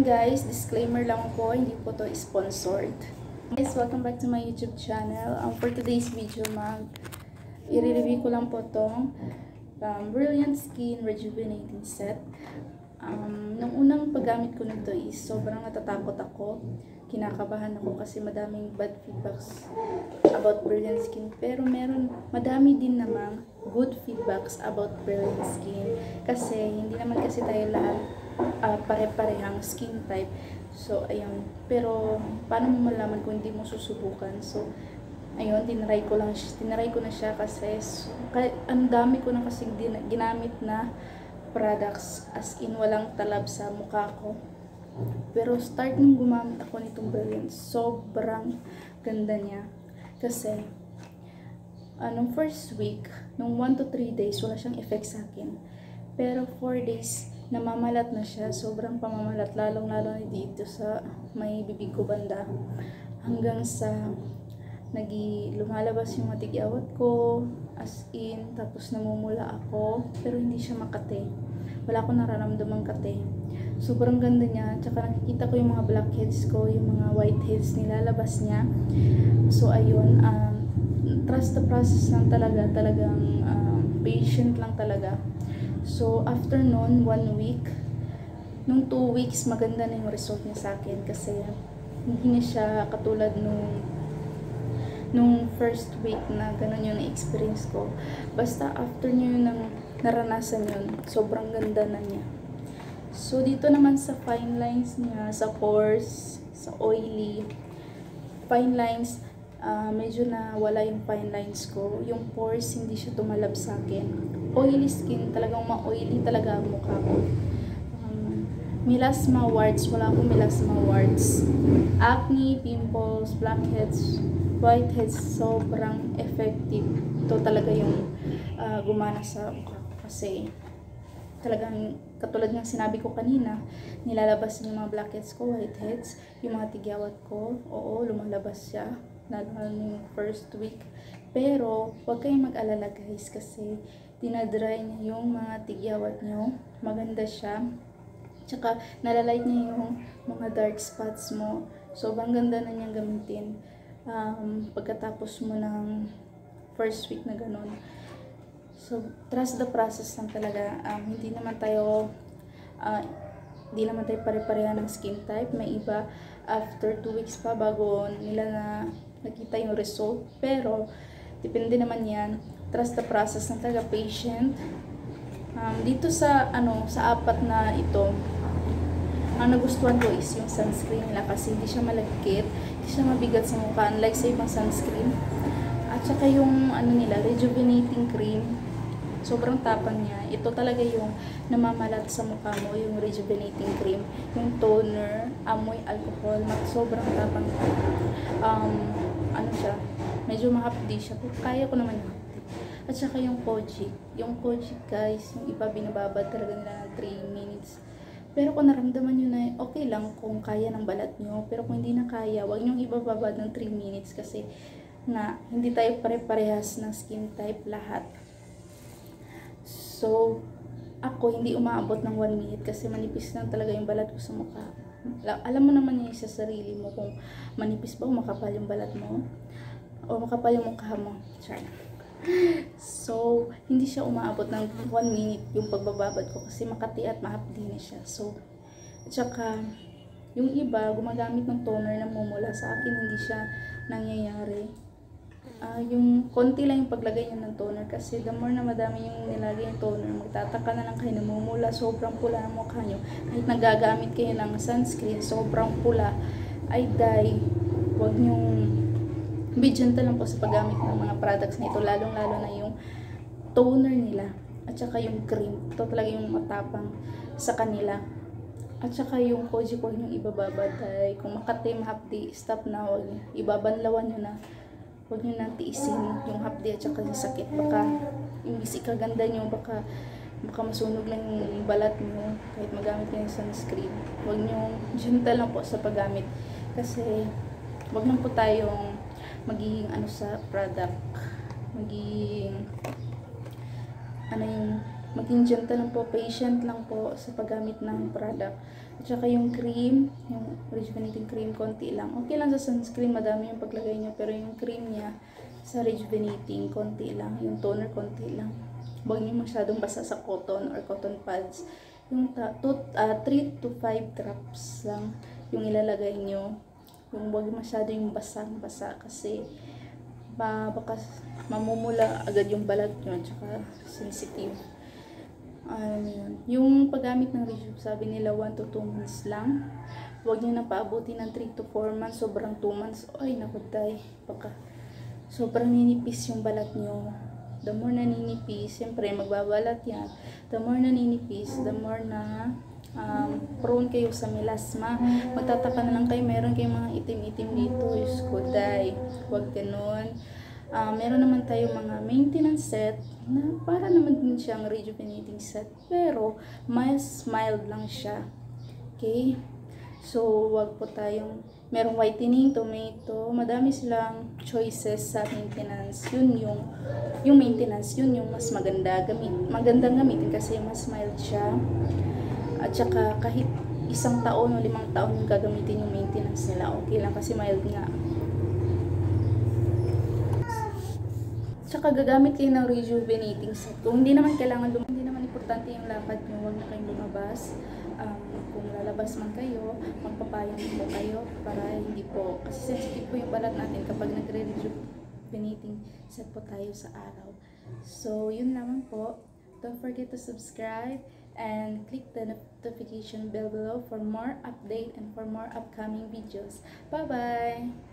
guys, disclaimer lang po, hindi po to sponsored. Guys, welcome back to my YouTube channel. For today's video, i-review ko lang po tong Brilliant Skin Rejuvenating Set. Nung unang paggamit ko nito is sobrang natatakot ako. Kinakabahan ako kasi madaming bad feedbacks about Brilliant Skin. Pero madami din namang good feedbacks about Brilliant Skin. Kasi hindi naman kasi tayo lahat pare-parehang skin type. So, ayun. Pero, paano mo malaman kung hindi mo susubukan? So, ayun, tinry ko na siya kasi ang dami ko na kasing ginamit na products, as in walang talab sa mukha ko. Pero start nung gumamit ako nitong Brilliant, sobrang ganda niya. Kasi nung first week, nung 1 to 3 days wala siyang effect sa akin. Pero 4 days namamalat na siya, sobrang pamamalat, lalong-lalo na dito sa may bibig ko banda, hanggang sa lumalabas yung matigyawat ko, as in, tapos namumula ako, pero hindi siya makate. Wala akong nararamdamang kate. Sobrang ganda niya, tsaka nakikita ko yung mga blackheads ko, yung mga whiteheads nilalabas niya. So ayun, trust the process lang talagang patient lang talaga. So after nun, 1 week, nung 2 weeks, maganda na yung result niya sa akin kasi hindi na siya katulad nung first week na ganun yung na-experience ko. Basta after nyo nang naranasan yun, sobrang ganda na niya. So dito naman sa fine lines niya, sa pores, sa oily, fine lines, medyo na wala yung fine lines ko. Yung pores, hindi siya tumalab sa akin. Oily skin, talagang ma-oily talaga ang mukha ko. Melasma warts, wala akong melasma warts. Acne, pimples, blackheads, whiteheads, sobrang effective. Ito talaga yung gumana sa mukha ko kasi talagang katulad ng sinabi ko kanina, nilalabas yung mga blackheads ko, whiteheads, yung mga tigyawat ko, oo, lumalabas siya, lalo yung first week. Pero, huwag kayong mag-alala guys kasi dinadry niya yung mga tigyawat nyo, maganda siya. Tsaka, nalalight niya yung mga dark spots mo. Sobrang ganda na niyang gamitin pagkatapos mo ng first week na ganun. So, trust the process lang talaga. Hindi naman tayo pare-pareha ng skin type. May iba, after 2 weeks pa bago nila na nakita yung result. Pero, depende naman yan. Trust the process lang talaga, patient. Dito sa apat na ito, ang nagustuhan ko is yung sunscreen nila kasi hindi siya malagkit, hindi siya mabigat sa mukha, unlike sa ibang sunscreen. At saka yung nila, rejuvenating cream, sobrang tapang niya. Ito talaga yung namamalat sa mukha mo, yung rejuvenating cream. Yung toner, amoy alcohol, sobrang tapang. Siya, medyo mahapdi siya. Kaya ko naman yung hapdi. At saka yung Kojic. Yung Kojic guys, yung iba binababad talaga nila ng 3 minutes. Pero kung naramdaman nyo na okay lang kung kaya ng balat nyo, pero kung hindi na kaya, huwag nyo ibababad ng 3 minutes kasi hindi tayo pare-parehas ng skin type lahat. So, ako hindi umaabot ng 1 minute kasi manipis lang talaga yung balat ko sa mukha. Alam mo naman yung sa sarili mo kung manipis ba o makapal yung balat mo o makapal yung mukha mo. Sorry. So, hindi siya umaabot ng 1 minute yung pagbababad ko kasi makati at mahapdi na siya. So, at saka, yung iba, gumagamit ng toner na mumula. Sa akin, hindi siya nangyayari. Yung konti lang yung paglagay niya ng toner kasi the more na madami yung nilagay yung toner, magtataka na lang kayo, namumula, sobrang pula ng mukha nyo. Kahit nagagamit kayo ng sunscreen, sobrang pula, ay huwag nyong be gentle lang po sa paggamit ng mga products na ito, lalong-lalo na yung toner nila at saka yung cream. Ito talaga yung matapang sa kanila. At saka yung Kojic, huwag nyo ibababad. Kung makati, mahapdi, stop na. Huwag ibabanlawan nyo na. Huwag nyo nang tiisin yung hapdi at saka yung sakit. Baka yung kaganda nyo, baka masunog lang yung balat nyo kahit magamit nyo yung sunscreen. Huwag nyo gentle lang po sa paggamit kasi huwag lang po tayong magiging sa product, magiging contingent lang po, patient lang po sa paggamit ng product. At saka yung cream, yung rejuvenating cream, konti lang. Okay lang sa sunscreen, madami yung paglagay nyo, pero yung cream niya sa rejuvenating, konti lang. Yung toner, konti lang. Huwag nyo masyadong basa sa cotton or cotton pads. Yung 3 to 5 drops lang yung ilalagay nyo. Yung huwag masyado yung basang-basa kasi baka mamumula agad yung balat nyo at saka sensitive. Yun. Yung paggamit ng Rejuve, sabi nila 1 to 2 months lang. Huwag nyo na paabuti ng 3 to 4 months. Sobrang 2 months. Ay, naku tay. Baka sobrang ninipis yung balat nyo. The more na ninipis, siyempre magbabalat yan. The more na ninipis, the more na prone kayo sa melasma. Magtataka na lang kayo, meron kayong mga itim-itim dito. Diyos ko, day. Huwag ganun. Meron naman tayo mga maintenance set na para naman din siyang rejuvenating set. Pero, mas mild lang siya. Okay? So, wag po tayong merong whitening, tomato, madami silang choices sa maintenance. Yun yung maintenance, yun yung mas magandang gamitin kasi mas mild siya. At saka kahit 1 taon o 5 taon yung gagamitin yung maintenance nila, okay lang kasi mild nga. Tsaka gagamit kayo ng rejuvenating set. Kung hindi naman hindi naman importante yung lakad nyo, huwag na kayong lumabas. Kung lalabas man kayo, magpapayong po kayo para hindi po, kasi sensitive po yung balat natin kapag nagre-rejuvenating set po tayo sa araw. So, yun naman po. Don't forget to subscribe and click the notification bell below for more update and for more upcoming videos. Bye-bye!